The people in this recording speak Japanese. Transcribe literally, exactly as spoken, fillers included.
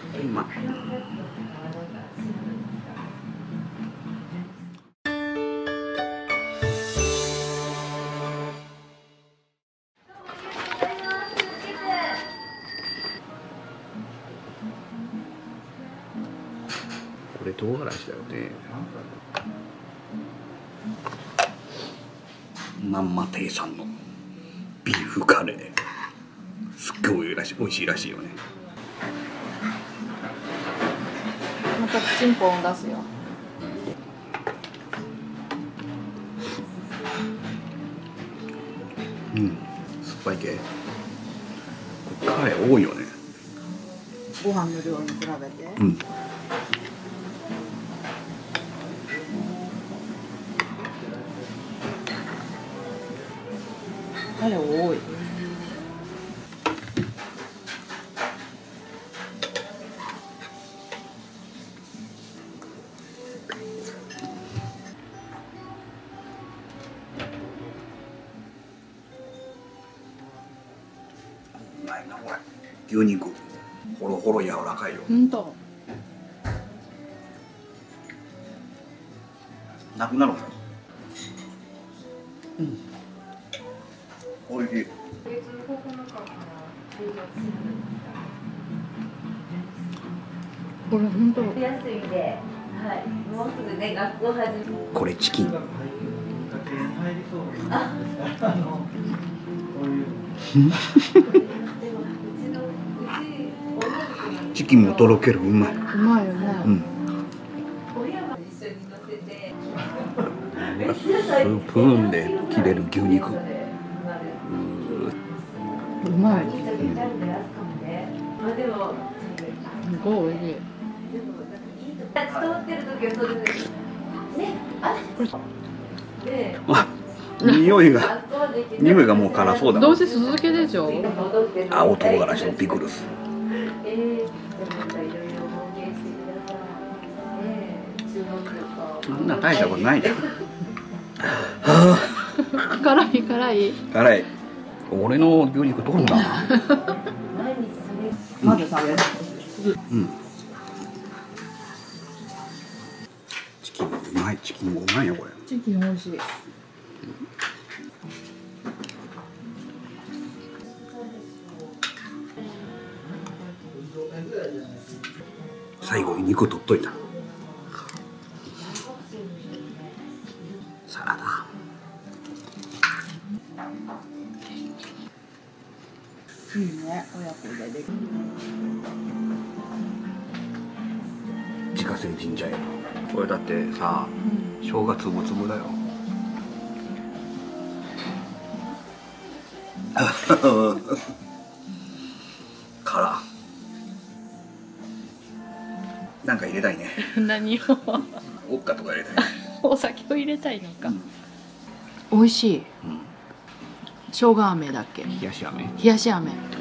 うまい。これ唐辛子だよね。まんま亭さんのビーフカレー、すっごいらしい、美味しいらしいよね。 またチンポン出すよ。 うん、酸っぱい系。カレー多いよね。 ご飯の量に比べて。 うん。 カレー多い。 うまいなこれ。牛肉ほろほろ柔らかいよ。 ほんと。 なくなるの。うん。おいしい。 これ本当。 安いんで、はい、もうすぐね学校始め。 これチキン。 あ。 チキンもとろける、うまい。 うまいよね。 うん。スプーンで切れる牛肉。 うまい。 うん、 すごい美味しい。 あ、匂いが匂いがもう辛そうだ。 どうせ酢漬けでしょ。 青唐辛子のピクルス。そんな大したことないじゃん。 辛い辛い。 辛い。俺の牛肉取るな。 まだ食べる。 うん。チキンうまい、チキンもうまいよこれ。 チキン美味しい。 最後に肉取っといた。サラダ。 いいね、親子でできる。 自家製ジンジャーエール。これだってさ、生姜つぶつぶだよ。辛。なんか入れたいね。 何を。 おっかとか入れたいね。 お酒を入れたいのか。美味しい。 うん。 生姜飴だっけ。 冷やし飴。 冷やし飴。